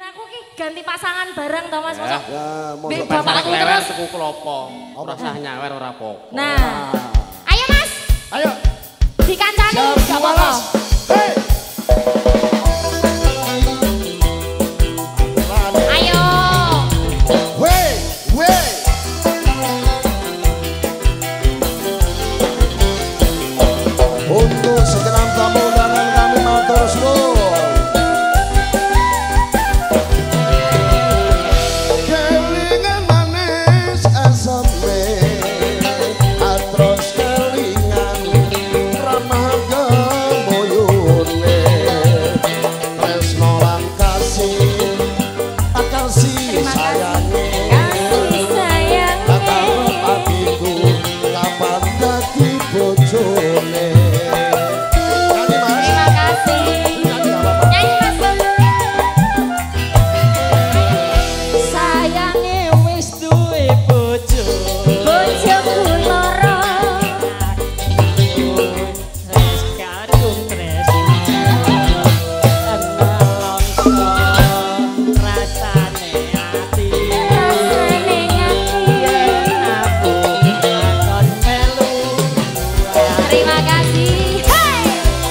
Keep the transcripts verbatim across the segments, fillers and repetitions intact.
aku ki ganti pasangan bareng to Mas. Ya, Mbek bapakku terus tuku klopo. Ora usah nyawer ora apa-apa. Nah. Ayo Mas. Ayo. Dikancani gak apa-apa. Hei. Ayo. Wey, wey. Untuk segenap tamu undangan kami matur suwun. Kelingan manis asame, atros kelingan ramah gemoyone, tresno lan kasih, kasih sayange, Kasih sayang. tatap hatiku kapan dadi bojone. Terima kasih. Nyanyi Mas. Sayange wis duwe bojo. Bojoku loro. Wis kadung tresno. Enolongso rasane ati. Rasane ngati. Aku takon melu. Terima kasih. Hey.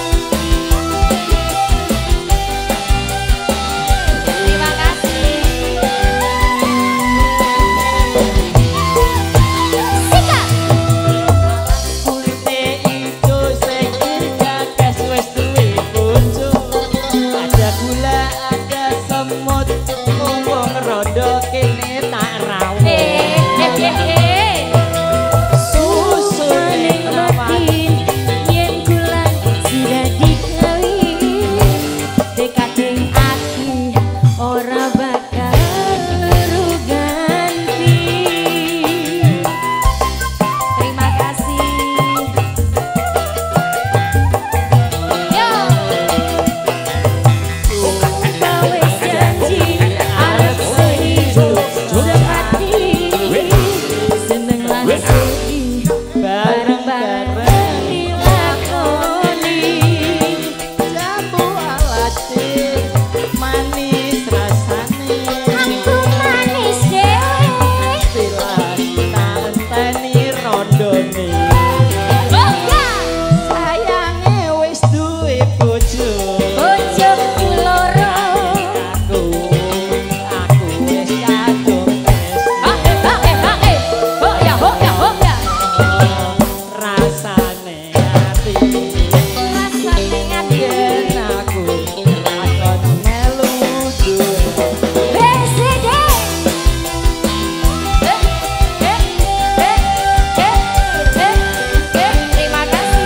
Terima kasih. Sikat. Kulite ijo sing gagas wis duwe bojo. Ada gula, ada semut, mumpung rondo kene tak rawuh. Eh, eh, eh, eh. Susuning batin yen kula sudah dikawin dekadeng aki ora bakal luru ganti. Terima kasih. Yo. Sumpah wis janji arep sehidup sepati seneng lan sedih bareng-bareng dilakoni. Jambu alate manis rasane. Aku manis dewe. Silas tak enteni rondone. Bangga. Sayange wis duwe bojo. Bojoku loro. Aku, aku wis kadung Ah, eh, ah, eh, ah, eh. Oh ya, oh ya, oh ya. rasane ati. Rasane ngati. Yen aku takon melu duwe. B C D. Eh, eh, eh, eh, eh, eh. Terima kasih.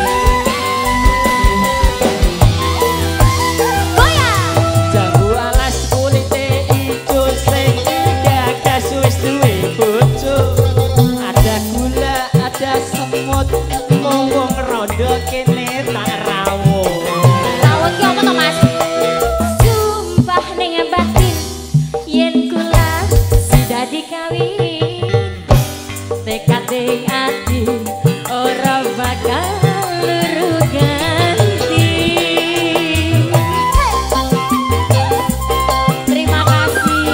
Goyang. Jambu alas kulite ijo sing gagas wis duwe bojo. Ada gula, ada semut, mumpung rondo kene tak rawuh. Lawon ki apa to Mas? Sumpah ning batin yen kula sudah dikawin tekad ing ati ora bakal luru ganti. Terima kasih.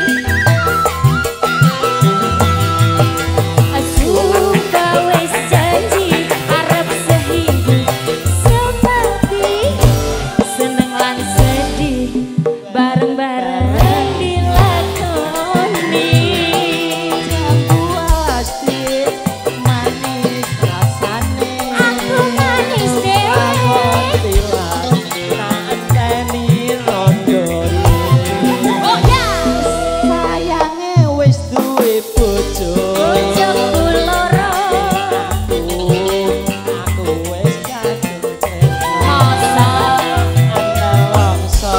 Sumpah wis janji arep sehidup sepati seneng lan sedih bareng-bareng dilakoni. Jambu alas manis rasane. Aku manis dewe. Tilas tak enteni rondone. Oh ya. Sayange wis duwe bojo. Bojoku loro. Aku, aku wis kadung tresno. Masa Enolongso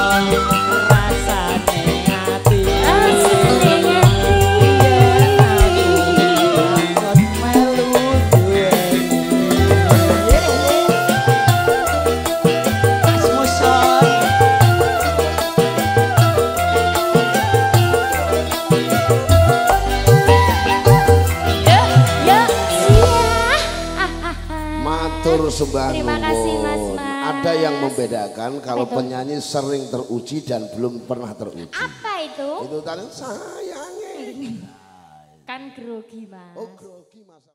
rasane ati. rasane ngati. Takon melu duweni. Asmuson. Yo, yo, sia. Ah, ah, ah. Matur sembah Terima kasih Mas nuwun. Mas. Ada yang membedakan kalau penyanyi sering teruji dan belum pernah teruji. Apa itu? Itu tadi sayangnya. Kan grogi mas. Oh grogi mas.